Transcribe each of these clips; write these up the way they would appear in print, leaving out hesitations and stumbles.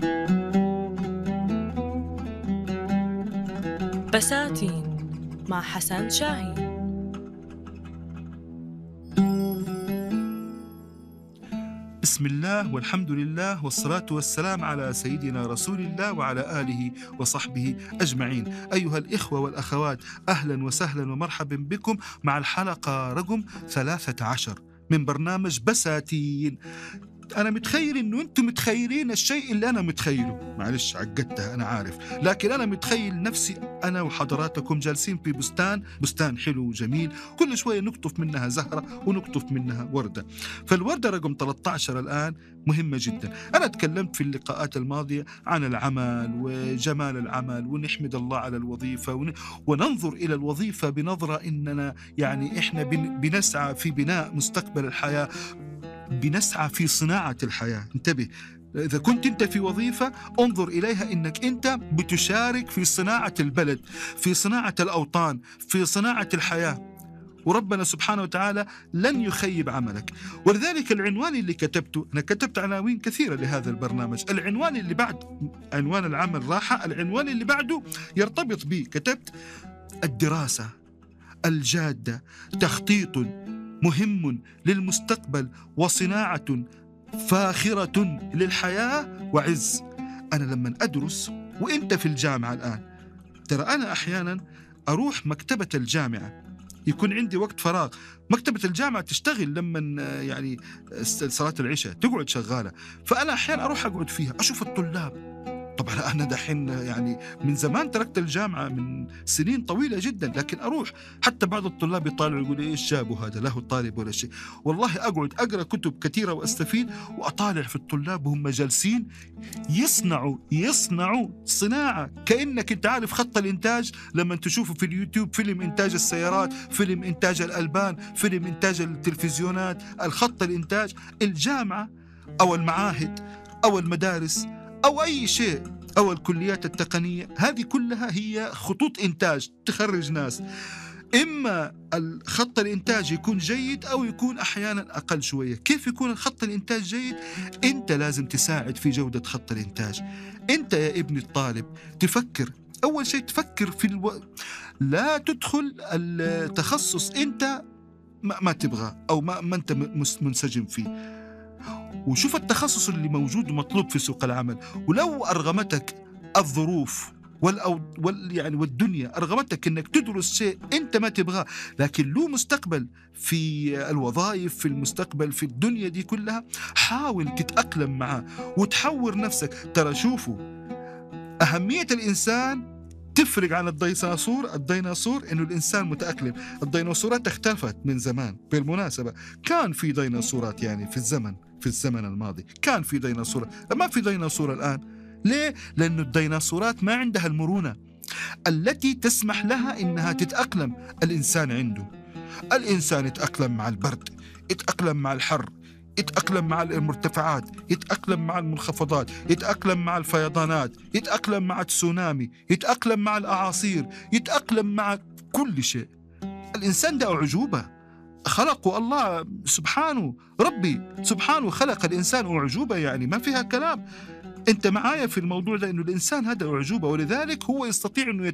بساتين مع حسن شاهين. بسم الله والحمد لله والصلاة والسلام على سيدنا رسول الله وعلى آله وصحبه أجمعين. أيها الإخوة والأخوات، أهلا وسهلا ومرحبا بكم مع الحلقة رقم 13 من برنامج بساتين. أنا متخيل إنه أنتم متخيلين الشيء اللي أنا متخيله، معلش عقدتها أنا عارف، لكن أنا متخيل نفسي أنا وحضراتكم جالسين في بستان حلو وجميل، كل شوية نقطف منها زهرة ونقطف منها وردة. فالوردة رقم 13 الآن مهمة جدا. أنا تكلمت في اللقاءات الماضية عن العمل وجمال العمل، ونحمد الله على الوظيفة وننظر إلى الوظيفة بنظرة إننا يعني إحنا بنسعى في بناء مستقبل الحياة، بنسعى في صناعة الحياة. انتبه، إذا كنت أنت في وظيفة انظر إليها إنك أنت بتشارك في صناعة البلد، في صناعة الأوطان، في صناعة الحياة، وربنا سبحانه وتعالى لن يخيب عملك. ولذلك العنوان اللي كتبته، أنا كتبت عناوين كثيرة لهذا البرنامج، العنوان اللي بعد عنوان العمل راحة، العنوان اللي بعده يرتبط به، كتبت الدراسة الجادة تخطيط مهم للمستقبل وصناعة فاخرة للحياة وعز. أنا لما أدرس وإنت في الجامعة الآن، ترى أنا أحيانا أروح مكتبة الجامعة، يكون عندي وقت فراغ، مكتبة الجامعة تشتغل لما يعني صلاة العشاء تقعد شغالة، فأنا أحيانا أروح أقعد فيها أشوف الطلاب. طبعا أنا دحين يعني من زمان تركت الجامعة من سنين طويلة جدا، لكن أروح حتى بعض الطلاب يطالعوا يقولوا إيش جابوا هذا، له طالب ولا شيء. والله أقعد أقرأ كتب كثيرة وأستفيد، وأطالع في الطلاب وهم جالسين يصنعوا صناعة. كأنك أنت عارف خط الإنتاج لما تشوفه في اليوتيوب، فيلم إنتاج السيارات، فيلم إنتاج الألبان، فيلم إنتاج التلفزيونات، الخط الإنتاج. الجامعة أو المعاهد أو المدارس أو أي شيء أو الكليات التقنية، هذه كلها هي خطوط إنتاج تخرج ناس. إما الخط الإنتاج يكون جيد أو يكون أحيانا أقل شوية. كيف يكون الخط الإنتاج جيد؟ أنت لازم تساعد في جودة خط الإنتاج. أنت يا ابن الطالب تفكر، أول شيء تفكر في لا تدخل التخصص أنت ما تبغى أو ما أنت منسجم فيه، وشوف التخصص اللي موجود ومطلوب في سوق العمل. ولو أرغمتك الظروف يعني والدنيا أرغمتك أنك تدرس شيء أنت ما تبغاه، لكن له مستقبل في الوظائف، في المستقبل في الدنيا دي كلها، حاول تتأقلم معه وتحور نفسك. ترى شوفوا، أهمية الإنسان تفرق عن الديناصور إنه الإنسان متأقلم. الديناصورات اختفت من زمان، بالمناسبة كان في ديناصورات يعني في الزمن الماضي كان في ديناصورات، ما في ديناصور الآن. ليه؟ لأنه الديناصورات ما عندها المرونة التي تسمح لها إنها تتأقلم. الإنسان يتأقلم مع البرد، يتأقلم مع الحر، يتأقلم مع المرتفعات، يتأقلم مع المنخفضات، يتأقلم مع الفيضانات، يتأقلم مع التسونامي، يتأقلم مع الأعاصير، يتأقلم مع كل شيء. الإنسان ده أعجوبة خلقه الله سبحانه، ربي سبحانه خلق الإنسان أعجوبة، يعني ما فيها كلام. أنت معايا في الموضوع ده، إنه الإنسان هذا أعجوبة، ولذلك هو يستطيع إنه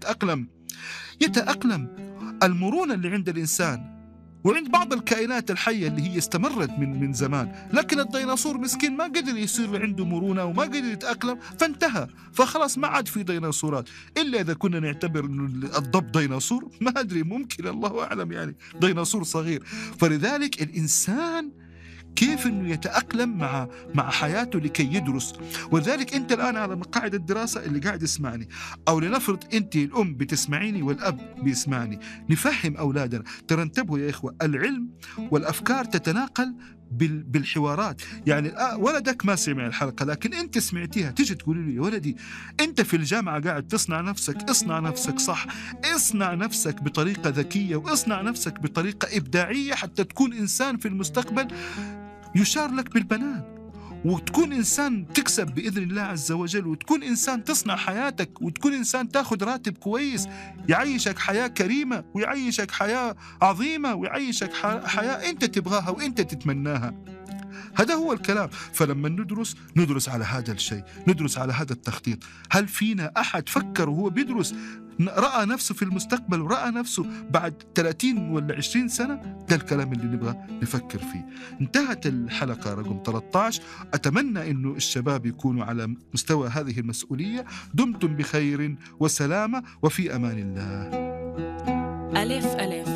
يتأقلم. المرونة اللي عند الإنسان وعند بعض الكائنات الحية اللي هي استمرت من زمان، لكن الديناصور مسكين ما قدر يصير عنده مرونة وما قدر يتأقلم، فانتهى، فخلاص ما عاد في ديناصورات. إلا إذا كنا نعتبر إنه الضب ديناصور، ما أدري، ممكن، الله أعلم، يعني ديناصور صغير. فلذلك الإنسان كيف أنه يتأقلم مع حياته لكي يدرس. ولذلك أنت الآن على مقاعد الدراسة اللي قاعد يسمعني، أو لنفرض أنت الأم بتسمعيني والأب بيسمعني، نفهم أولادنا. ترى انتبهوا يا إخوة، العلم والأفكار تتناقل بالحوارات. يعني ولدك ما سمع الحلقة لكن أنت سمعتيها، تيجي تقولي له يا ولدي أنت في الجامعة قاعد تصنع نفسك، اصنع نفسك صح، اصنع نفسك بطريقة ذكية، واصنع نفسك بطريقة إبداعية حتى تكون إنسان في المستقبل يشار لك بالبنان، وتكون إنسان تكسب بإذن الله عز وجل، وتكون إنسان تصنع حياتك، وتكون إنسان تاخد راتب كويس يعيشك حياة كريمة، ويعيشك حياة عظيمة، ويعيشك حياة أنت تبغاها وأنت تتمناها. هذا هو الكلام. فلما ندرس على هذا الشيء، ندرس على هذا التخطيط. هل فينا أحد فكر وهو بيدرس رأى نفسه في المستقبل ورأى نفسه بعد 30 ولا 20 سنة؟ ده الكلام اللي نبغى نفكر فيه. انتهت الحلقة رقم 13. أتمنى أنه الشباب يكونوا على مستوى هذه المسؤولية. دمتم بخير وسلامة وفي أمان الله. ألف ألف